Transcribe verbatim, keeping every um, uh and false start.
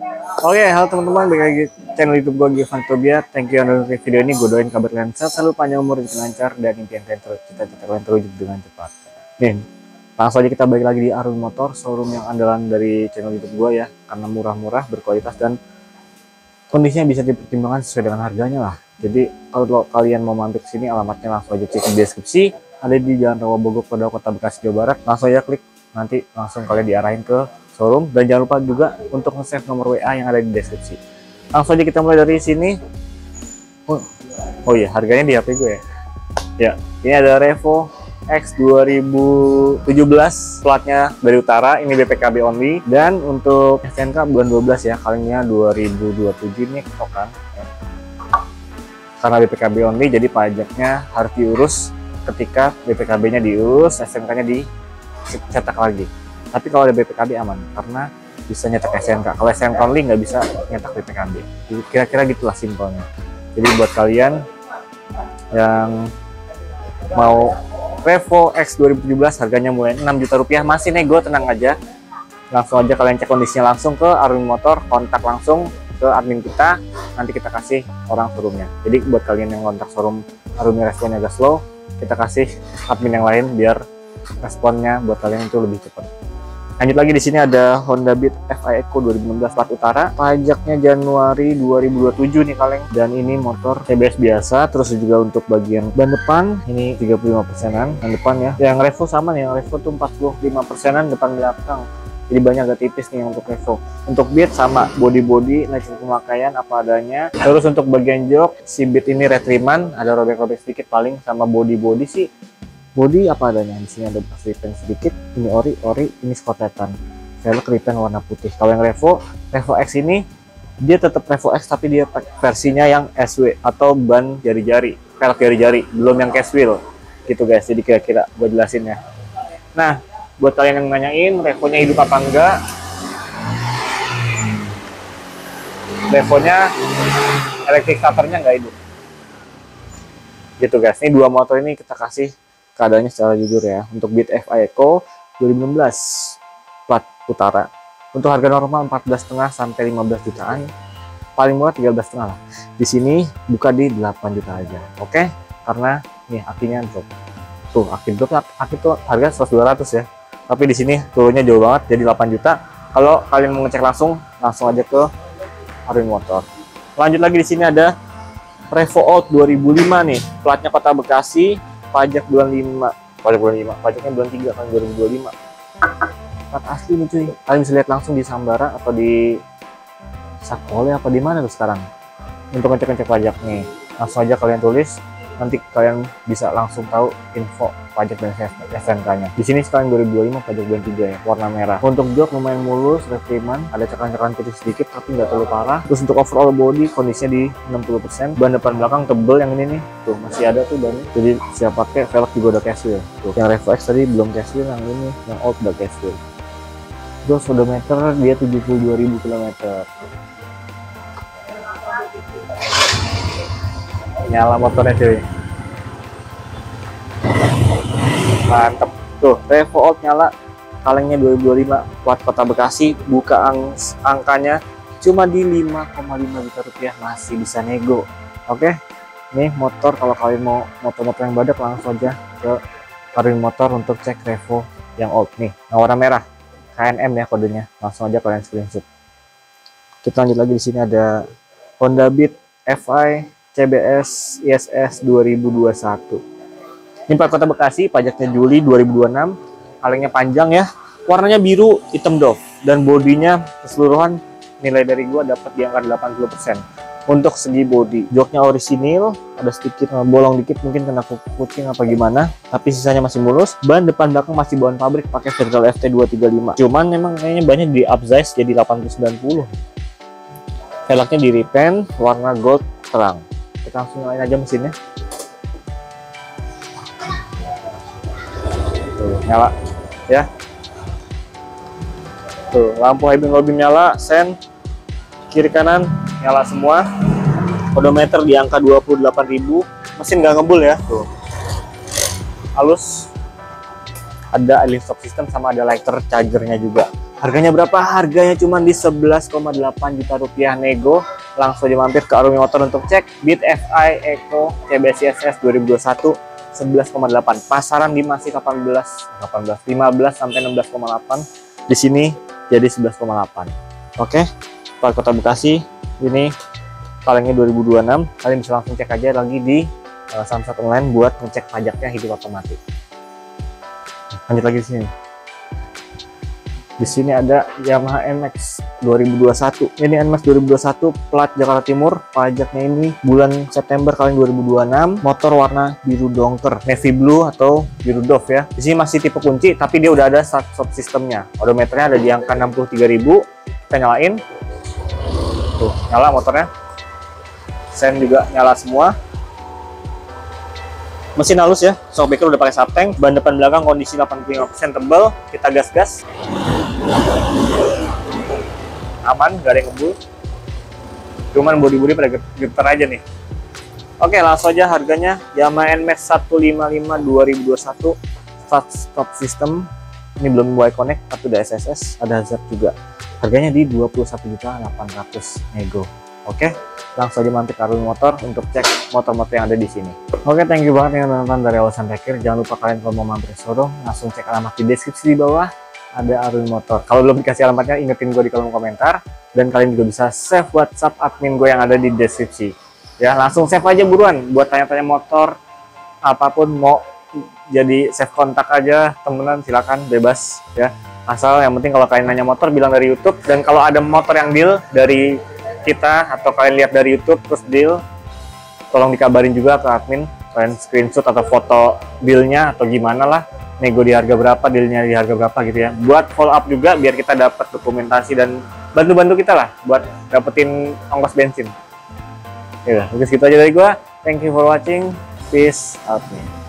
Oke, halo teman-teman, balik lagi channel YouTube gue Giovanni Tobia. Thank you udah nonton video ini. Gue doain kabar kalian sehat selalu, panjang umur, rezeki lancar, dan impian kalian terus cita-cita kalian terwujud dengan cepat. Nih, langsung aja kita balik lagi di Arun Motor, showroom yang andalan dari channel YouTube gue ya, karena murah-murah, berkualitas, dan kondisinya bisa dipertimbangkan sesuai dengan harganya lah. Jadi kalau kalian mau mampir ke sini, alamatnya langsung aja cek di deskripsi. Ada di Jalan Rawabogor, Pedao, Kota Bekasi, Jawa Barat. Langsung aja klik, nanti langsung kalian diarahin ke showroom. Dan jangan lupa juga untuk nge-save nomor W A yang ada di deskripsi. Langsung aja kita mulai dari sini. Oh, oh iya, harganya di H P gue ya. Ya, ini ada Revo X dua ribu tujuh belas, platnya dari utara, ini B P K B only. Dan untuk S T N K bulan dua belas ya, kalinya dua ribu dua puluh tujuh ini ketokan ya. Karena B P K B only, jadi pajaknya harus diurus. Ketika B P K B-nya diurus, S T N K-nya dicetak lagi. Tapi kalau ada B P K B aman, karena bisa nyetak S T N K. Kalau S T N K only nggak bisa nyetak B P K B. Kira-kira gitulah simpelnya. Jadi buat kalian yang mau Revo X dua ribu tujuh belas, harganya mulai enam juta rupiah, masih nego, tenang aja. Langsung aja kalian cek kondisinya langsung ke Arun Motor, kontak langsung ke admin kita, nanti kita kasih orang showroomnya. Jadi buat kalian yang kontak showroom Arunnya responnya agak slow, kita kasih admin yang lain biar responnya buat kalian itu lebih cepat. Lanjut lagi, di sini ada Honda Beat F I Eco dua ribu enam belas plat utara, pajaknya Januari dua ribu dua puluh tujuh nih kaleng. Dan ini motor T B S biasa. Terus juga untuk bagian ban depan ini tiga puluh lima persenan ban depan ya. Yang Revo sama nih, yang Revo tuh empat puluh lima persenan depan belakang. Jadi banyak agak tipis nih untuk Revo. Untuk Beat sama body-body lecet pemakaian apa adanya. Terus untuk bagian jok si Beat ini retriman, ada robek-robek sedikit paling, sama body-body sih body apa adanya. Di sini ada bekas repaint sedikit, ini ori ori ini skotetan, velg repaint warna putih. Kalau yang Revo Revo X ini dia tetap Revo X, tapi dia versinya yang S W atau ban jari-jari, velg jari-jari, belum yang cast wheel gitu guys. Jadi kira-kira gue jelasin ya. Nah, buat kalian yang nanyain Revonya hidup apa enggak, Revonya electric starternya nggak hidup gitu guys. Ini dua motor ini kita kasih keadaannya secara jujur ya. Untuk Beat F I Eco dua ribu enam belas plat utara, untuk harga normal empat belas setengah sampai lima belas jutaan, paling murah tiga belas setengah lah. Di sini buka di delapan juta aja. Oke, karena nih akinya drop. Tuh, aki drop, aki tuh harga seratus dua ratus ya. Tapi di sini turunnya jauh banget jadi delapan juta. Kalau kalian mau ngecek langsung, langsung aja ke Arun Motor. Lanjut lagi, di sini ada Revo Out dua ribu lima nih, platnya Kota Bekasi. Pajak bulan lima, pajak bulan lima, pajaknya bulan tiga kan dua ribu dua puluh lima. Plat asli nih cuy. Kalian bisa lihat langsung di Sambara atau di Sakole apa di mana tuh sekarang. Untuk ngecek-ngecek pajak nih, langsung aja kalian tulis, nanti kalian bisa langsung tahu info pajak dan S N K-nya. Di sini sekarang dua ribu dua puluh lima pajak bulan tiga ya, warna merah. Untuk jok lumayan mulus, retriman, ada cekran-cekran putih sedikit tapi nggak terlalu parah. Terus untuk overall body kondisinya di enam puluh persen. Ban depan belakang tebel yang ini nih, tuh masih ada tuh ban. Jadi siap pakai, velg juga udah cast wheel. Tuh, yang Revo X tadi belum cast wheel, yang ini yang old udah cast wheel. Terus odometer dia tujuh puluh dua ribu kilometer. Nyala motornya cuy. Mantep tuh, Revo Out nyala, kalengnya dua ribu dua puluh lima, plat Kota Bekasi, buka ang angkanya cuma di lima koma lima juta rupiah, masih bisa nego. Oke, nih motor kalau kalian mau motor-motor yang badak langsung aja ke Arun Motor untuk cek Revo yang old nih, yang warna merah, K N M ya kodenya, langsung aja kalian screenshot. Kita lanjut lagi, di sini ada Honda Beat F I C B S I S S dua ribu dua puluh satu. Ini plat Kota Bekasi, pajaknya Juli dua ribu dua puluh enam, kalengnya panjang ya, warnanya biru hitam doff, dan bodinya keseluruhan nilai dari gua dapat di angka delapan puluh persen. Untuk segi body, joknya orisinil, ada sedikit bolong dikit mungkin kena kucing apa gimana, tapi sisanya masih mulus. Ban depan belakang masih bawaan pabrik pakai Virtual F T dua tiga lima, cuman memang kayaknya banyak di upsize jadi delapan puluh sembilan puluh. Velgnya di repaint warna gold terang. Kita langsung nyalain aja mesinnya. Tuh, nyala ya. Tuh, lampu high beam low beam nyala, sen kiri kanan nyala semua. Odometer di angka dua puluh delapan ribu, mesin nggak ngebul ya. Tuh, halus. Ada idling stop system sama ada lighter chargernya juga. Harganya berapa? Harganya cuma di sebelas koma delapan juta rupiah nego. Langsung aja mampir ke Arumi Motor untuk cek Beat F I Eco C B C S S dua ribu dua puluh satu sebelas koma delapan. Pasaran di masih delapan belas, delapan belas, lima belas sampai enam belas koma delapan. Di sini jadi sebelas koma delapan. Oke. Plat Kota Bekasi ini kalengnya dua ribu dua puluh enam. Kalian bisa langsung cek aja lagi di uh, Samsat Online buat ngecek pajaknya hidup otomatis. Lanjut lagi di sini. Di sini ada Yamaha N Max dua ribu dua puluh satu. Ini N Max dua ribu dua puluh satu plat Jakarta Timur. Pajaknya ini bulan September kalian dua ribu dua puluh enam. Motor warna biru dongker, navy blue atau biru dove ya. Di sini masih tipe kunci, tapi dia udah ada start stop sistemnya. Odometernya ada di angka enam puluh tiga ribu. Kita nyalain. Tuh, nyala motornya. Sen juga nyala semua. Mesin halus ya, shockbreaker udah pakai subtank, ban depan belakang kondisi delapan puluh lima persen tebal. Kita gas-gas. Aman, gak ada yang ngebul. Cuman bodi-bodi pada getar aja nih. Oke, langsung aja harganya Yamaha N Max seratus lima puluh lima dua ribu dua puluh satu start stop system. Ini belum Y Connect tapi udah S S S, ada hazard juga. Harganya di dua puluh satu juta delapan ratus nego. Oke, langsung aja mampir ke Arumi Motor untuk cek motor-motor yang ada di sini. Oke, thank you banget yang nonton dari awal sampai akhir. Jangan lupa kalian kalau mau mampir ke showroom, langsung cek alamat di deskripsi di bawah. Ada Arumi Motor. Kalau belum dikasih alamatnya, ingetin gue di kolom komentar. Dan kalian juga bisa save WhatsApp admin gue yang ada di deskripsi. Ya, langsung save aja buruan. Buat tanya-tanya motor, apapun mau jadi save kontak aja, temenan silakan bebas ya. Asal yang penting kalau kalian nanya motor bilang dari YouTube. Dan kalau ada motor yang deal dari kita atau kalian lihat dari YouTube terus deal, tolong dikabarin juga ke admin, kalian screenshot atau foto dealnya atau gimana lah, nego di harga berapa, dealnya di harga berapa gitu ya, buat follow up juga biar kita dapat dokumentasi dan bantu-bantu kita lah buat dapetin ongkos bensin. Ya udah, segitu aja dari gua. Thank you for watching, peace out nih.